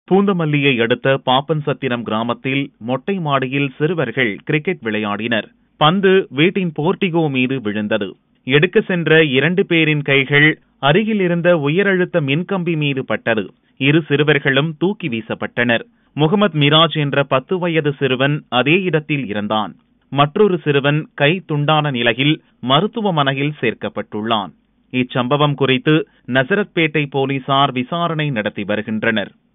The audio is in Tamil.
பூந்தமல்லியை அடுத்த பாப்பன்சத்திரம் கிராமத்தில் மொட்டை மாடியில் சிறுவர்கள் கிரிக்கெட் விளையாடினர். பந்து வீட்டின் போர்டிகோ மீது விழுந்தது. எடுக்க சென்ற 2 பேரின் கைகள் அருகில் இருந்த உயரழுத்த மின்கம்பி மீது பட்டது. இரு சிறுவர்களும் தூக்கி வீசப்பட்டனர். முகமது மிராஜ் என்ற 10 வயது சிறுவன் அதே இடத்தில் இறந்தான். மற்றொரு சிறுவன் கை துண்டான நிலையில் மருத்துவமனையில் சேர்க்கப்பட்டுள்ளான். இச்சம்பவம் குறித்து நசரத்பேட்டை போலீசார் விசாரணை நடத்தி வருகின்றனர்.